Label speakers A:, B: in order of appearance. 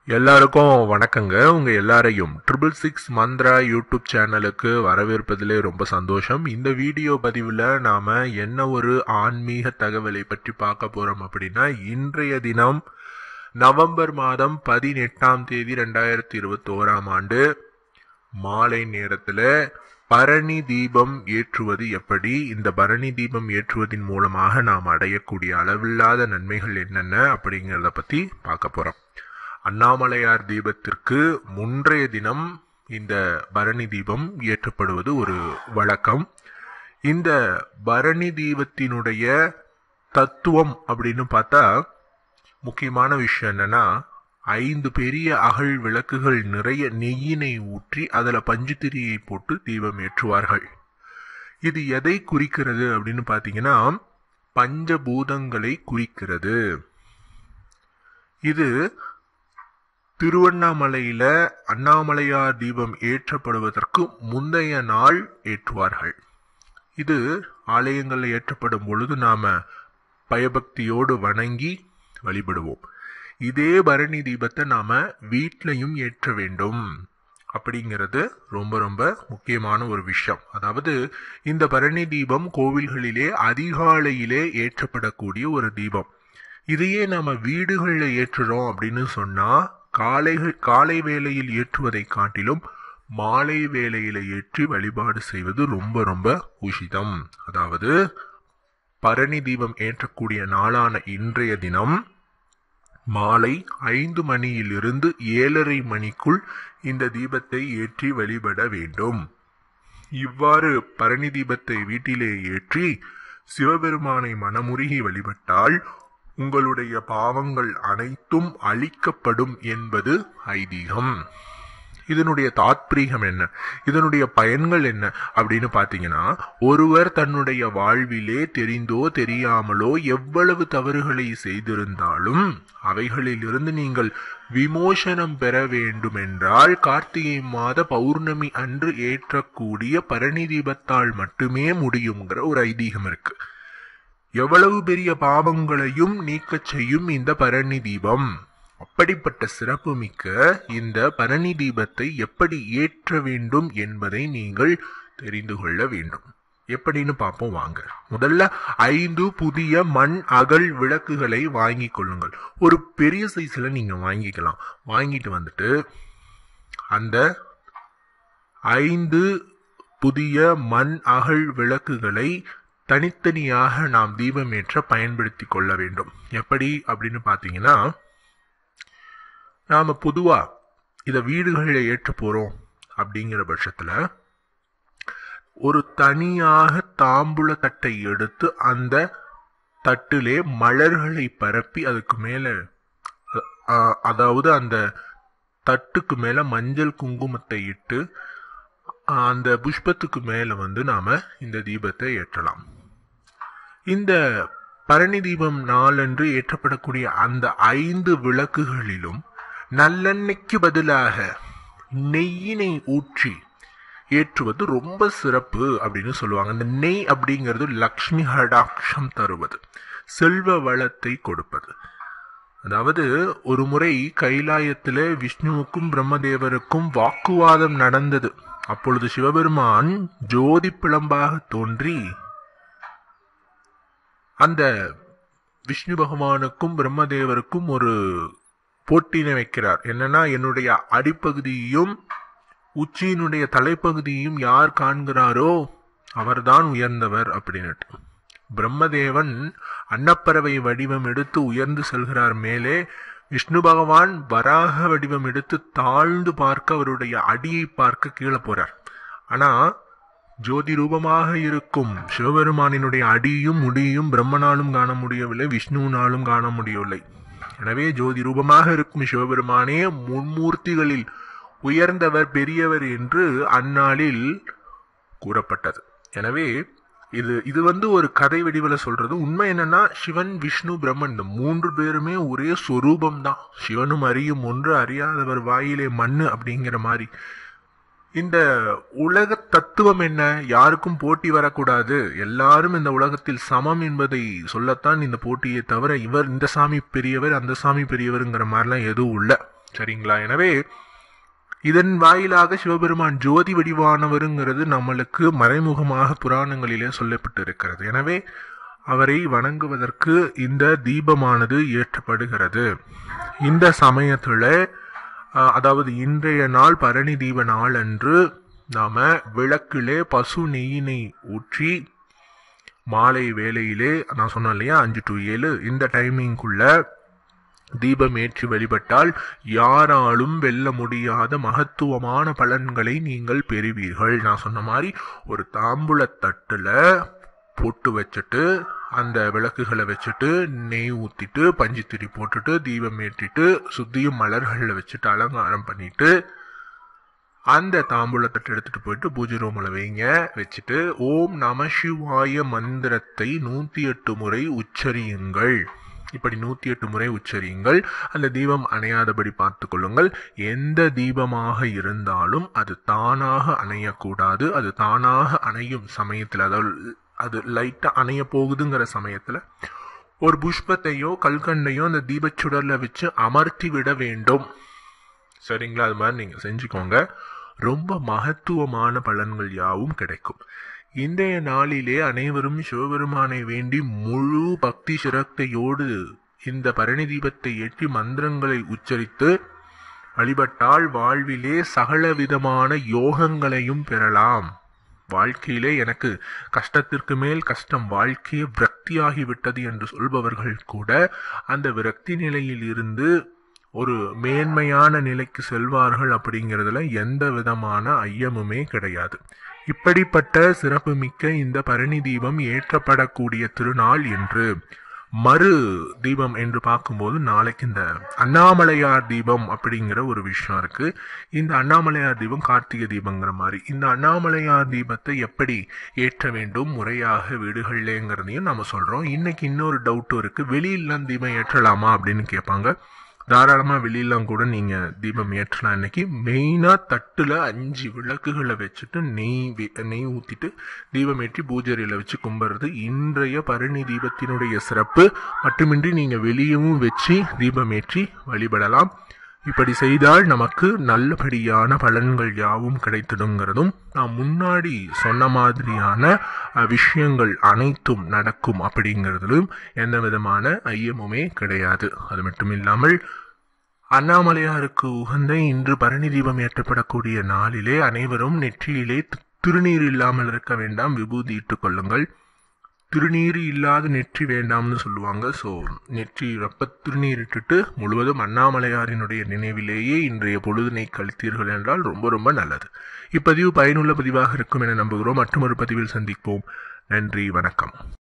A: எல்லாருக்கும் வணக்கங்க. உங்க எல்லாரையும் 666 மந்த்ரா யூடியூப் சேனலுக்கு வரவேற்பதிலே ரொம்ப சந்தோஷம். இந்த வீடியோ பதிவில் நாம என்ன ஒரு ஆன்மீக தகவலை பற்றி பார்க்க போறோம் அப்படின்னா, இன்றைய தினம் நவம்பர் மாதம் 18ஆம் தேதி 2021ஆம் ஆண்டு மாலை நேரத்தில் பரணி தீபம் ஏற்றுவது எப்படி, இந்த பரணி தீபம் ஏற்றுவதன் மூலமாக நாம் அடையக்கூடிய அளவில்லாத நன்மைகள் என்னென்ன அப்படிங்கிறத பற்றி பார்க்க போறோம். அண்ணாமலையார் தீபத்திற்கு முன்றைய தினம் இந்த பரணி தீபம் ஏற்றப்படுவது ஒரு வழக்கம். இந்த பரணி தீபத்தினுடைய தத்துவம் அப்படின்னு பார்த்தா, முக்கியமான விஷயம் என்னன்னா, 5 பெரிய அகல் விளக்குகள் நிறைய நெய்யினை ஊற்றி அதில் பஞ்சுத்திரியை போட்டு தீபம் ஏற்றுவார்கள். இது எதை குறிக்கிறது அப்படின்னு பார்த்தீங்கன்னா, பஞ்சபூதங்களை குறிக்கிறது. இது திருவண்ணாமலையில அண்ணாமலையார் தீபம் ஏற்றப்படுவதற்கு முந்தைய நாள் ஏற்றுவார்கள். இது ஆலயங்களில் ஏற்றப்படும் பொழுது நாம பயபக்தியோடு வணங்கி வழிபடுவோம். இதே பரணி தீபத்தை நாம வீட்லையும் ஏற்ற வேண்டும் அப்படிங்கிறது ரொம்ப ரொம்ப முக்கியமான ஒரு விஷயம். அதாவது இந்த பரணி தீபம் கோவில்களிலே அதிகாலையிலே ஏற்றப்படக்கூடிய ஒரு தீபம். இதையே நாம வீடுகளில் ஏற்றுறோம் அப்படின்னு சொன்னா, காலை வேளையில் ஏற்றுவதை காட்டிலும் மாலை வேளையில ஏற்றி வழிபாடு செய்வது ரொம்ப ரொம்ப உசிதம். அதாவது பரணி தீபம் ஏற்றக்கூடிய நாளான இன்றைய தினம் மாலை 5 மணியிலிருந்து 7:30 மணிக்குள் இந்த தீபத்தை ஏற்றி வழிபட வேண்டும். இவ்வாறு பரணி தீபத்தை வீட்டிலே ஏற்றி சிவபெருமானை மனமுருகி வழிபட்டால் உங்களுடைய பாவங்கள் அனைத்தும் அழிக்கப்படும் என்பது ஐதீகம். இதனுடைய தாத்பீகம் என்ன, இதனுடைய பயன்கள் என்ன அப்படின்னு பார்த்தீங்கன்னா, ஒருவர் தன்னுடைய வாழ்விலே தெரிந்தோ தெரியாமலோ எவ்வளவு தவறுகளை செய்திருந்தாலும் அவைகளிலிருந்து நீங்கள் விமோசனம் பெற வேண்டும் என்றால் கார்த்திகை மாத பௌர்ணமி அன்று ஏற்றக்கூடிய பரணி தீபத்தால் மட்டுமே முடியுங்கிற ஒரு ஐதீகம் இருக்கு. எவ்வளவு பெரிய பாவங்களையும் நீக்க செய்யும் இந்த பரணி தீபம். அப்படிப்பட்ட சிறப்பு மிக்க இந்த பரணி தீபத்தை எப்படி ஏற்ற வேண்டும் என்பதை நீங்கள் தெரிந்து கொள்ள வேண்டும். எப்படின்னு பார்ப்போம் வாங்க. முதல்ல 5 புதிய மண் அகல் விளக்குகளை வாங்கி கொள்ளுங்கள். ஒரு பெரிய சைஸ்ல நீங்க வாங்கிக்கலாம். வாங்கிட்டு வந்துட்டு அந்த 5 புதிய மண் அகல் விளக்குகளை தனித்தனியாக நாம் தீபம் ஏற்ற பயன்படுத்தி கொள்ள வேண்டும். எப்படி அப்படின்னு பார்த்தீங்கன்னா, நாம பொதுவா இதை வீடுகளில் ஏற்ற போறோம் அப்படிங்கிற பட்சத்துல ஒரு தனியாக தாம்பூல தட்டை எடுத்து அந்த தட்டிலே மலர்களை பரப்பி அதுக்கு மேல, அதாவது அந்த தட்டுக்கு மேல மஞ்சள் குங்குமத்தை இட்டு அந்த புஷ்பத்துக்கு மேல நாம இந்த தீபத்தை ஏற்றலாம். இந்த பரணி தீபம் நாளன்று ஏற்றப்படக்கூடிய அந்த 5 விளக்குகளிலும் நல்லெண்ணெய்க்கு பதிலாக நெய்யினை ஊற்றி ஏற்றுவது ரொம்ப சிறப்பு அப்படின்னு சொல்லுவாங்க. இந்த நெய் அப்படிங்கிறது லக்ஷ்மி ஹடாட்சம் தருவது, செல்வ வளத்தை கொடுப்பது. அதாவது ஒரு முறை கைலாயத்தில் விஷ்ணுவுக்கும் பிரம்மதேவருக்கும் வாக்குவாதம் நடந்தது. அப்பொழுது சிவபெருமான் ஜோதி பிளம்பாக தோன்றி அந்த விஷ்ணு பகவானுக்கும் பிரம்மதேவருக்கும் ஒரு போட்டினை வைக்கிறார். என்னன்னா, என்னுடைய அடிப்பகுதியையும் உச்சியினுடைய தலைப்பகுதியையும் யார் காண்கிறாரோ அவர்தான் உயர்ந்தவர் அப்படின்னுட்டு. பிரம்மதேவன் அன்னப்பறவை வடிவம் எடுத்து உயர்ந்து செல்கிறார் மேலே. விஷ்ணு பகவான் வராக வடிவம் எடுத்து தாழ்ந்து பார்க்க, அவருடைய அடியை பார்க்க கீழே போறார். ஆனா ஜோதி ரூபமாக இருக்கும் சிவபெருமானினுடைய அடியும் முடியும் பிரம்மனாலும் காண முடியவில்லை, விஷ்ணுவினாலும் காண முடியவில்லை. எனவே ஜோதி ரூபமாக இருக்கும் சிவபெருமானே மும்மூர்த்திகளில் உயர்ந்தவர், பெரியவர் என்று அந்நாளில் கூறப்பட்டது. எனவே இது ஒரு கதை வடிவில் சொல்றது. உண்மை என்னன்னா, சிவன் விஷ்ணு பிரம்மன் இந்த 3 பேருமே ஒரே சொரூபம் தான். சிவனும் அறியும் ஒன்று, அறியாதவர் வாயிலே மண்ணு அப்படிங்கிற மாதிரி. இந்த உலக தத்துவம் என்ன, யாருக்கும் போட்டி வரக்கூடாது, எல்லாரும் இந்த உலகத்தில் சமம் என்பதை சொல்லத்தான் இந்த போட்டியை தவிர இவர் இந்த சாமி பெரியவர் அந்த சாமி பெரியவருங்கிற மாதிரிலாம் எதுவும் இல்லை. சரிங்களா? எனவே இதன் வாயிலாக சிவபெருமான் ஜோதி வடிவானவருங்கிறது நம்மளுக்கு மறைமுகமாக புராணங்களிலே சொல்லப்பட்டு இருக்கிறது. எனவே அவரை வணங்குவதற்கு இந்த தீபமானது ஏற்றப்படுகிறது. இந்த சமயத்துல அதாவது இன்றைய நாள் பரணி தீப நாள் அன்று நாம விளக்கிலே பசு நெய்யினை ஊற்றி மாலை வேளையிலே நான் சொன்னேன் இல்லையா 5 to 7 இந்த டைமிங்குள்ள தீபம் ஏற்றி வழிபட்டால் யாராலும் வெல்ல முடியாத மகத்துவமான பலன்களை நீங்கள் பெறுவீர்கள். நான் சொன்ன மாதிரி ஒரு தாம்பூல தட்டுல பொட்டு வச்சுட்டு அந்த விளக்குகளை வச்சுட்டு நெய் ஊத்திட்டு பஞ்சுத்திரி போட்டுட்டு தீபம் ஏற்றிட்டு சுத்தியும் மலர்களை வச்சுட்டு அலங்காரம் பண்ணிட்டு அந்த தாம்பூலத்தட்டு எடுத்துட்டு போயிட்டு பூஜை ரூம்ல வைங்க. வச்சுட்டு ஓம் நம சிவாய மந்திரத்தை 108 முறை உச்சரியுங்கள். இப்படி 108 முறை உச்சரியுங்கள். அந்த தீபம் அணையாதபடி பார்த்து கொள்ளுங்கள். எந்த தீபமாக இருந்தாலும் அது தானாக அணையக்கூடாது. அது தானாக அணையும் சமயத்தில், அதாவது அது லைட்டா அணைய போகுதுங்கிற சமயத்துல ஒரு புஷ்பத்தையோ கல்கண்டையோ அந்த தீபச்சுடர்ல வச்சு அமர்த்தி விட வேண்டும். சரிங்களா? அது மாதிரி நீங்க செஞ்சுக்கோங்க. ரொம்ப மகத்துவமான பலன்கள் யாவும் கிடைக்கும். இன்றைய நாளிலே அனைவரும் சிவபெருமானை வேண்டி முழு பக்தி சிரத்தையோடு இந்த பரணி தீபத்தை ஏற்றி மந்திரங்களை உச்சரித்து வழிபட்டால் வாழ்விலே சகல விதமான யோகங்களையும் பெறலாம். வாழ்க்கையிலே எனக்கு கஷ்டத்திற்கு மேல் கஷ்டம், வாழ்க்கையே விரக்தியாகிவிட்டது என்று சொல்பவர்கள் கூட அந்த விரக்தி நிலையில் இருந்து ஒரு மேன்மையான நிலைக்கு செல்வார்கள். அப்படிங்கிறதுல எந்த விதமான ஐயமுமே கிடையாது. இப்படிப்பட்ட சிறப்புமிக்க இந்த பரணி தீபம் ஏற்றப்படக்கூடிய திருநாள் என்று மறு தீபம் என்று பார்க்கும்போது நாளைக்கு இந்த அண்ணாமலையார் தீபம் அப்படிங்கிற ஒரு விஷயம் இருக்கு. இந்த அண்ணாமலையார் தீபம் கார்த்திகை தீபங்கிற மாதிரி இந்த அண்ணாமலையார் தீபத்தை எப்படி ஏற்ற வேண்டும் முறையாக வீடுகள்லேங்கிறதையும் நம்ம சொல்றோம். இன்னைக்கு இன்னொரு டவுட்டும் இருக்கு. வெளியிலாம் தீபம் ஏற்றலாமா அப்படின்னு கேட்பாங்க. தாராளமா வெளியெல்லாம் கூட நீங்க தீபம் ஏற்றலாம். இன்னைக்கு மெயினா தட்டுல 5 விளக்குகளை வச்சுட்டு நெய் ஊத்திட்டு தீபம் ஏற்றி பூஜையில வச்சு கும்பிடுறது இன்றைய பரணி தீபத்தினுடைய சிறப்பு. மட்டுமின்றி நீங்க வெளியவும் வச்சு தீபம் ஏற்றி வழிபடலாம். இப்படி செய்தால் நமக்கு நல்லபடியான பலன்கள் யாவும் கிடைத்திடுங்கிறதும், நான் முன்னாடி சொன்ன மாதிரியான விஷயங்கள் அனைத்தும் நடக்கும் அப்படிங்கிறதுலும் எந்த விதமான ஐயமுமே கிடையாது. அது மட்டும் இல்லாமல் அண்ணாமலையாருக்கு உகந்த இன்று பரணி தீபம் ஏற்றப்படக்கூடிய நாளிலே அனைவரும் நெற்றியிலே திருநீர் இல்லாமல் இருக்க வேண்டாம், விபூதி இட்டுக் கொள்ளுங்கள். திருநீர் இல்லாத நெற்றி வேண்டாம்னு சொல்லுவாங்க. ஸோ நெற்றி ரொம்ப திருநீர் இட்டுட்டு முழுவதும் அண்ணாமலையாரினுடைய நினைவிலேயே இன்றைய பொழுதினை கழித்தீர்கள் என்றால் ரொம்ப ரொம்ப நல்லது. இப்பதிவு பயனுள்ள பதிவாக இருக்கும் என நம்புகிறோம். மற்றொரு பதிவில் சந்திப்போம். நன்றி, வணக்கம்.